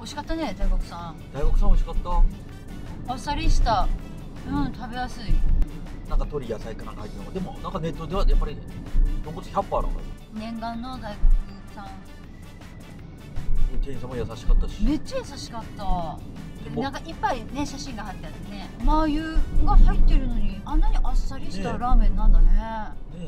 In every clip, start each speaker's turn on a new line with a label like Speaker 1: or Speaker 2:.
Speaker 1: 味しかったね、大黒さん。
Speaker 2: 大黒さん美味しかった。
Speaker 1: あっさりした。うん、食べやすい。
Speaker 2: なんか鶏野菜かなんか入ってるの。でもなんかネットではやっぱり豚骨100%あるのか。
Speaker 1: 念願の大黒さん。
Speaker 2: 店員さんも優しかったし。
Speaker 1: めっちゃ優しかった。
Speaker 2: も
Speaker 1: なんかいっぱいね、写真が貼ってあってね。マー油が入ってるのに、あんなにあっさりしたラーメンなんだね。
Speaker 2: ね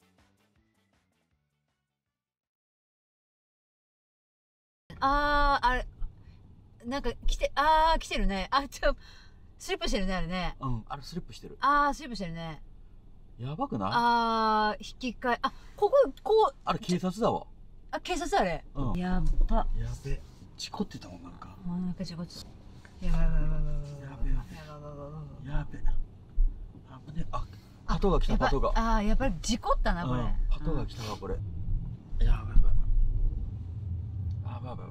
Speaker 1: あれ、なんか来てるね。スリップしてるね、あれね。
Speaker 2: あれスリップしてる。
Speaker 1: スリップしてるね。
Speaker 2: やばくない？
Speaker 1: 引き換え、こう、
Speaker 2: あれ警察だわ。
Speaker 1: 警察あれ。
Speaker 2: うん。
Speaker 1: やっば。
Speaker 2: やべ。事故ってたもんなんか。
Speaker 1: なんか事故ってた。やばいやばいやばいやばい。
Speaker 2: やべ。やべ。危ね。パトが来た、パトが。
Speaker 1: やっぱり事故ったな、これ。
Speaker 2: パトが来たわ、これ。やばいやばい。やばいやばい。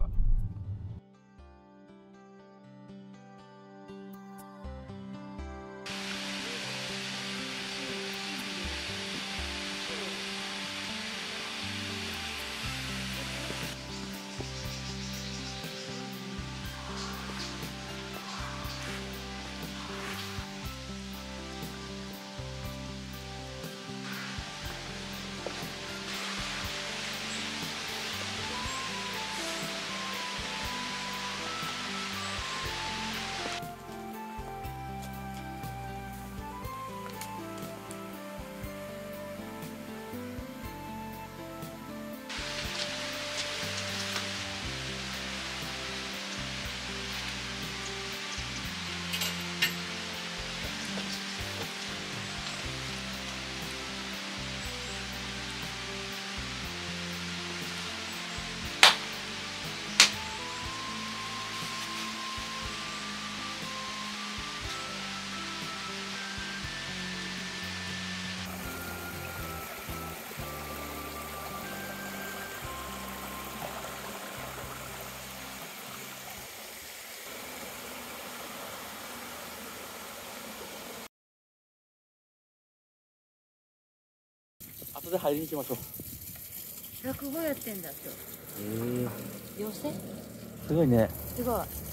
Speaker 2: 後で入りに行きましょう。
Speaker 1: 落語やってんだ、今日。寄せ？
Speaker 2: すごいね。
Speaker 1: すごい。